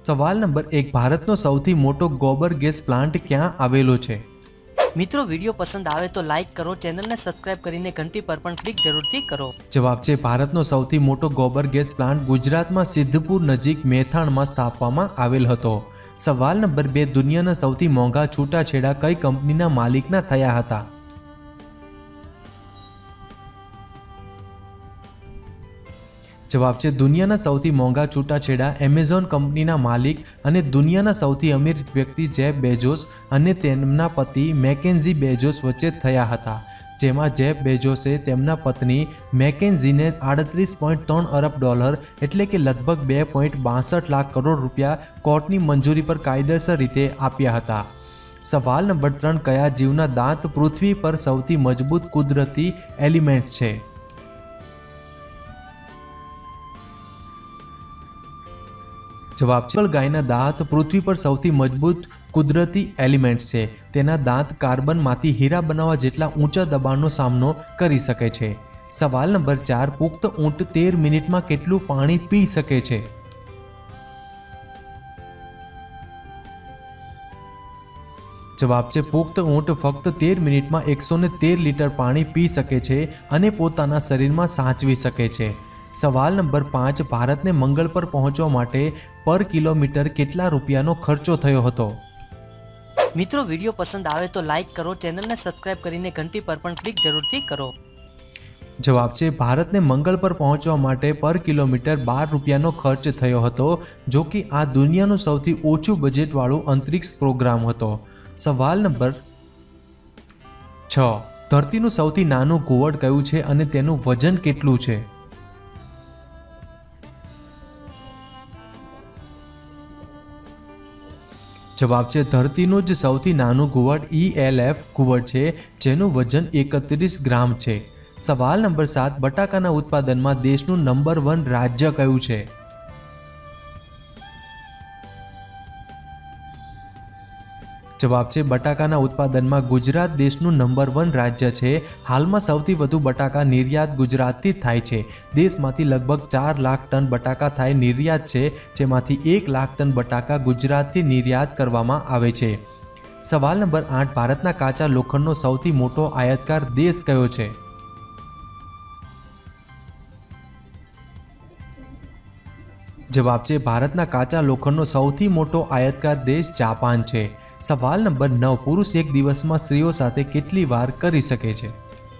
सवाल नंबर 1 भारतનો સૌથી મોટો ગોબર ગેસ પ્લાન્ટ ક્યાં આવેલો છે? મિત્રો વિડીયો પસંદ આવે તો લાઈક કરો, ચેનલને સબસ્ક્રાઇબ કરીને ઘંટી પર પણ ક્લિક જરૂરથી કરો। જવાબ છે ભારતનો સૌથી મોટો ગોબર ગેસ પ્લાન્ટ ગુજરાતમાં સિદ્ધપુર નજીક મેથાણમાં સ્થાપવામાં આવેલ હતો। સવાલ નંબર 2 દુનિયાના સૌથી મોંઘા છૂટાછેડા કઈ કંપનીના માલિકના થયા હતા? જવાબ છે દુનિયાના સૌથી મોંઘા છૂટાછેડા એમેઝોન કંપનીના માલિક અને દુનિયાના સૌથી અમીર વ્યક્તિ જેફ બેઝોસ અને તેમના પતિ મેકેન્ઝી બેઝોસ વચ્ચે થયા હતા, જેમાં જેફ બેઝોસે તેમના પત્ની મેકેન્ઝીને $38.3 અરબ એટલે કે લગભગ 2.62 લાખ કરોડ રૂપિયા કોર્ટની મંજૂરી પર કાયદેસર રીતે આપ્યા હતા। સવાલ નંબર 3 કયા જીવના દાંત પૃથ્વી પર સૌથી મજબૂત કુદરતી એલિમેન્ટ છે? જવાબ છે ગાયના દાંત પૃથ્વી પર સૌથી મજબૂત કુદરતી એલિમેન્ટ છે। તેના દાંત કાર્બનમાંથી હીરા બનાવવા જેટલા ઊંચા દબાણનો સામનો કરી શકે છે। સવાલ નંબર 4 પુખ્ત ઊંટ 13 મિનિટમાં કેટલું પાણી પી શકે છે? જવાબ છે પુખ્ત ઊંટ ફક્ત 13 મિનિટમાં 113 લીટર પાણી પી શકે છે અને પોતાના શરીરમાં સાચવી શકે છે। સવાલ નંબર 5 ભારતને મંગળ પર પહોંચવા માટે પર કિલોમીટર કેટલા રૂપિયાનો ખર્ચો થયો હતો? મિત્રો વિડીયો પસંદ આવે તો લાઈક કરો, ચેનલને સબસ્ક્રાઇબ કરીને ઘંટી પર પણ ક્લિક જરૂરથી કરો। જવાબ છે ભારતને મંગળ પર પહોંચવા માટે પર કિલોમીટર 12 રૂપિયાનો ખર્ચ થયો હતો, જો કે આ દુનિયાનું સૌથી ઓછું બજેટવાળું અંતરિક્ષ પ્રોગ્રામ હતો। સવાલ નંબર 6 ધરતીનું સૌથી નાનું ઘુવડ કયું છે અને તેનું વજન કેટલું છે? જવાબ છે ધરતીનું જ સૌથી નાનું ઘુવડ ELF ઘુવડ છે, જેનું વજન 31 ગ્રામ છે। સવાલ નંબર 7 બટાકાના ઉત્પાદનમાં દેશનું નંબર 1 રાજ્ય કયું છે? જવાબ છે બટાકાના ઉત્પાદનમાં ગુજરાત દેશનું નંબર 1 રાજ્ય છે। હાલમાં સૌથી વધુ બટાકા નિર્યાત ગુજરાતથી થાય છે। દેશમાંથી લગભગ 4 લાખ ટન બટાકા થાય નિર્યાત છે, જેમાંથી 1 લાખ ટન બટાકા ગુજરાતથી નિર્યાત કરવામાં આવે છે। સવાલ નંબર 8 ભારતના કાચા લોખંડનો સૌથી મોટો આયાતકાર દેશ કયો છે? જવાબ છે ભારતના કાચા લોખંડનો સૌથી મોટો આયાતકાર દેશ જાપાન છે। સવાલ નંબર 9 પુરુષ એક દિવસમાં સ્ત્રીઓ સાથે કેટલી વાર કરી શકે છે?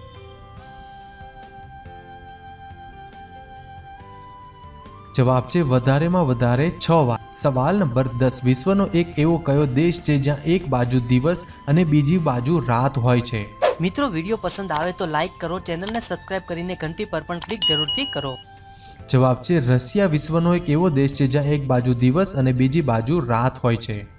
જવાબ છે વધારેમાં વધારે 6 વાર। સવાલ નંબર 10 વિશ્વનો એક એવો કયો દેશ છે જ્યાં એક બાજુ દિવસ અને બીજી બાજુ રાત હોય છે? મિત્રો વિડીયો પસંદ આવે તો લાઈક કરો, ચેનલને સબસ્ક્રાઇબ કરીને ઘંટી પર પણ ક્લિક જરૂરથી કરો। જવાબ છે રશિયા વિશ્વનો એક એવો દેશ છે જ્યાં એક બાજુ દિવસ અને બીજી બાજુ રાત હોય છે।